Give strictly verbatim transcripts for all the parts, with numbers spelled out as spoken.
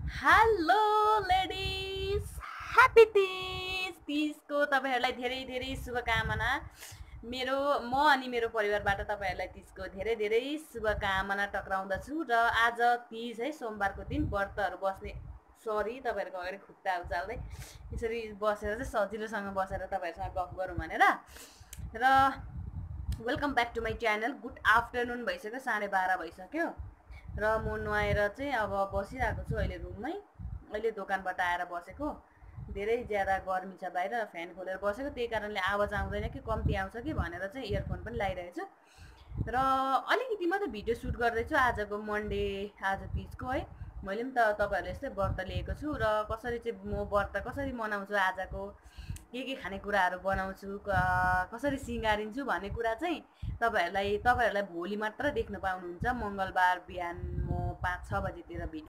Hello ladies happy Teej तीजको तपाईहरुलाई धेरै धेरै शुभकामना मेरो म अनि मेरो परिवारबाट तपाईहरुलाई तीजको धेरै धेरै शुभकामना टक्राउँदछु र आज तीज है सोमबारको दिन व्रतहरु बस्ने सरी तपाईहरुको अगाडि खुट्टा उचाल्दै यसरी बसेर चाहिँ सजिलोसँग बसेर तपाईहरुसँग गफ गरौँ भनेर र welcome back to my channel. Good afternoon भइसक्यो, साढे बाह्र भइसक्यो र म नुहाएर चाहिँ अब बसिरहेको छु अहिले रुममै। अहिले दोकानबाट आएर बसेको, धेरै ज्यादा गर्मी छ बाहिर, फ्यान खोलेर बसेको, त्यही कारणले आवाज आउँदैन कि कम्ती आउँछ कि भनेर चाहिँ इयरफोन पनि लगाइरहेको छु र अलिकति मात्रै भिडियो सुट गर्दैछु। आजको मन्डे, आज तीजको है, मैले पनि त तपाईहरुले यस्तै व्रत लिएको छु र कसरी चाहिँ म व्रत कसरी मनाउँछु, आजको के के खानेकुराहरू बनाउँछु, कसरी सिँगारिन्छु भन्ने कुरा चाहिँ तपाईहरुलाई तपाईहरुलाई भोलि मात्र देख्न पाउनुहुन्छ। मङ्गलबार बिहान म पाँच छ बजेतिर भिडियो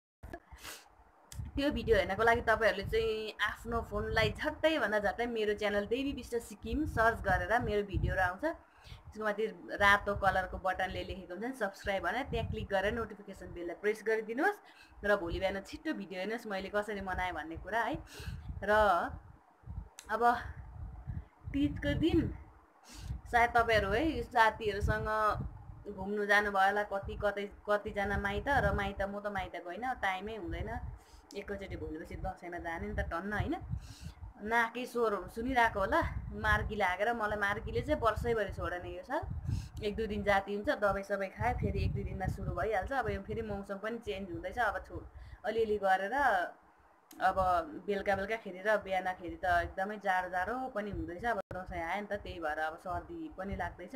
त्यो भिडियो हेर्नको लागि तपाईहरुले चाहिँ आफ्नो फोनलाई झट्टै भन्दा झट्टै मेरो च्यानल देवी विष्ट सिक्किम सर्च गरेर मेरो भिडियोहरु आउँछ, त्यसको माथि रातो कलरको बटनले लेखेको हुन्छ नि सब्स्क्राइब भनेर, त्यहाँ क्लिक गरेर नोटिफिकेसन बेललाई प्रेस गरिदिनुहोस् र भोलि बिहान छिट्टो भिडियो हेर्नुहोस् मैले कसरी मनाएँ भन्ने कुरा है। र अब तीजको दिन सायद तपाईहरु है साथीहरुसँग घुम्नु जानु भयो होला, कति कतै कतिजना माइत, र माइत म त माइत गइन, टाइमै हुँदैन, एकैचोटि भोलिपछि दसैँमा जाने नि त टन्न हैन। नाकै स्वरहरु सुनिरहेको होला, मार्गी लागेर मलाई मार्गीले चाहिँ वर्षैभरि छोडेन यो साल। एक दुई दिन जाती हुन्छ, दबाई सबै खाए, फेरि एक दुई दिनमा सुरु भइहाल्छ। अब यो फेरि मौसम पनि चेन्ज हुँदैछ, अब छु अलिअलि गरेर अब बेलुका बेलुकाखेरि र बिहानखेरि त एकदमै जाडो जाडो पनि हुँदैछ। अब दसैँ आयो नि त, त्यही भएर अब सर्दी पनि लाग्दैछ,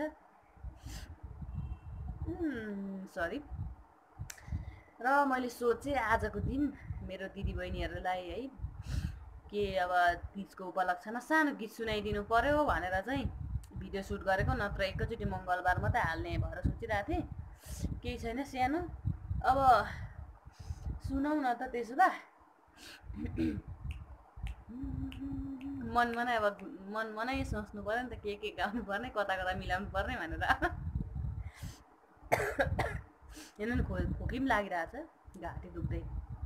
सरी। र मैले सोचेँ आजको दिन मेरो दिदीबहिनीहरूलाई है के अब तीजको उपलक्ष्यमा सानो गीत सुनाइदिनु पर्यो भनेर चाहिँ भिडियो सुट गरेको, नत्र एकैचोटि मङ्गलबार मात्रै हाल्ने भनेर सोचिरहेको थिएँ। केही छैन सानो, अब सुनाउ न त त्यसो भए। मन मनै अब मन मनै सोच्नु पर्यो नि त, के के गाउनु पर्ने, कता कता मिलाउनु पर्ने भनेर। हेर्नु नि, खो खोकी पनि लागिरहेछ, घाँटी दुख्दै।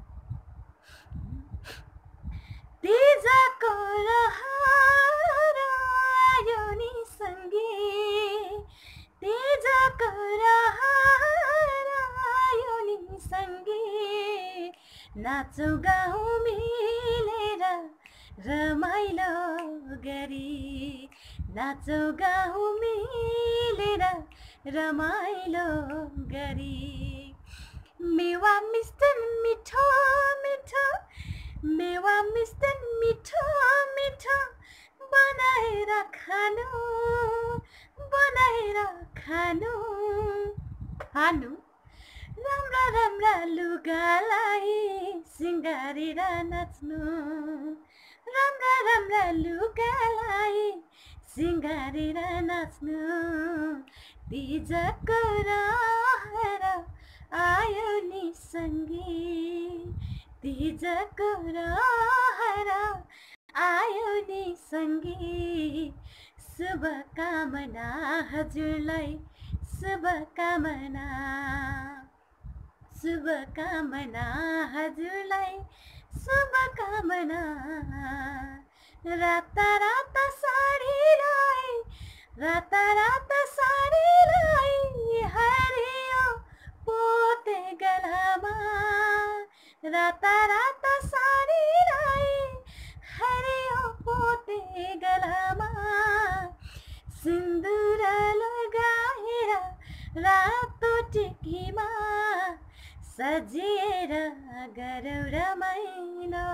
तीजको लहर आयो नि सँगै, तीजको लहर आयो नि सँगै, नाचौँ गाउँ मिलेर रमाइलो गरी, नाचौँ गाउँ मिलेर रमाइलो गरी। मेवा मिस्टन मिठो मिठो, मेवा मिस्टन मिठो मिठो, बनाएर खानु बनाएर खानु खानु, राम्रा राम्रा लुगालाई सिँगारेर नाच्नु, राम्रा राम्रा लुगालाई सिँगारेर नाच्नु। तीजको लहर आयो नि सँगै, तीजको लहर आयो नि सँगै, शुभकामना हजुरलाई, शुभकामना शुभकामना हजुरलाई, शुभकामना। राता राता साडीलाई, राता राता साडीलाई हरियो पोते गलामा, राता राता साडीलाई हरियो पोते गलामा, सिन्दुर लगाएर रातो टिकीमा सजिएर गरौँ रमाइलो,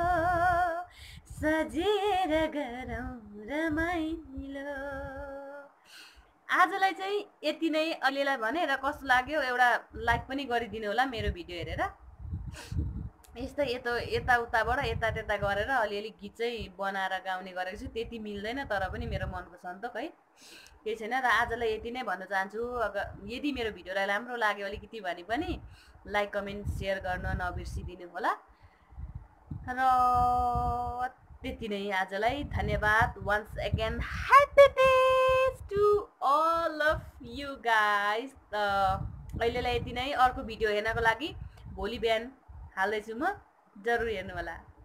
सजिएर गरौँ रमाइलो। आजलाई चाहिँ यति नै अलिअलि भने, र कस्तो लाग्यो एउटा लाइक पनि गरिदिनु होला मेरो भिडियो हेरेर। यस्तै यता यताउताबाट यता त्यता गरेर अलिअलि गीत चाहिँ बनाएर गाउने गरेको छु, त्यति मिल्दैन तर पनि मेरो मनको सन्तोक है, केही छैन। र आजलाई यति नै भन्न चाहन्छु। अगर यदि मेरो भिडियोलाई राम्रो लाग्यो अलिकति भने पनि लाइक कमेन्ट सेयर गर्न नबिर्सिदिनु होला। र त्यति नै आजलाई, धन्यवाद। Once again happy Teej to all of you guys. अहिलेलाई यति नै। अर्को भिडियो हेर्नको लागि भोलि बिहान हाल्दैछु म। जरुर हेर्नु होला।